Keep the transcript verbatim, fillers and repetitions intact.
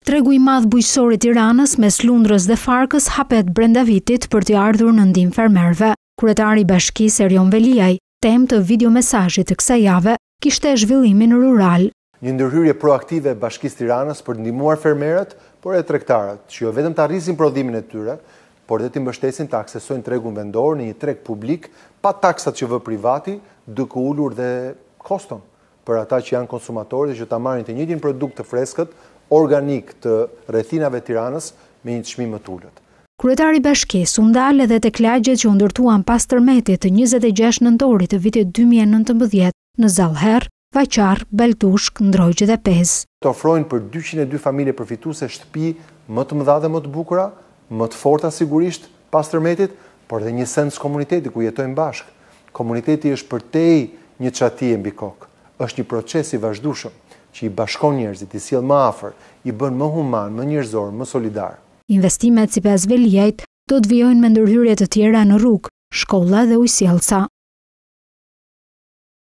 Tregu i madh bujqësor i Tiranës mes Lundrës dhe Farkës hapet brenda vitit për t'i ardhur në ndihmë fermerëve. Kryetari i bashkisë Erion Veliaj, temë të videomesazhit të kësaj jave, kishte zhvillimin rural. Një ndërhyrje proaktive e Bashkisë Tiranës për të ndihmuar fermerët, por e tregtarët, që jo vetëm të arrisin prodhimin e tyre, por dhe të mbështesin të aksesojnë tregun vendor në një treg publik pa taksat që vë privati, duke ulur dhe koston për ata që janë konsumatorë dhe që ta marrin të njëjtin produkt të freskët, organik të rrethinave Tiranës me një çmim më të ulët. Kryetari i bashkisë u ndal edhe tek lagjet që u ndërtuan pas tërmetit të njëzet e gjashtë nëntorit të vitit dy mijë e nëntëmbëdhjetë në Zallher, Vaqar, Beltushk, Ndrojgjë dhe Pezë. Të ofrojnë për dyqind e dy familje përfituese shtëpi më të mëdha dhe më të bukura, më të forta sigurisht pas tërmetit, por dhe një sens komuniteti ku jetojnë bashkë. Komuniteti është përtej një çatije mbi kokë. Është një proces i vazhdueshëm që i bashkon njerëzit, i sjell më afër, i bën më human, më njerëzor, më solidar. Investimet sipas Veliajt do të vijojnë me ndërhyrje të tjera në rrugë, shkolla dhe ujësjellsa.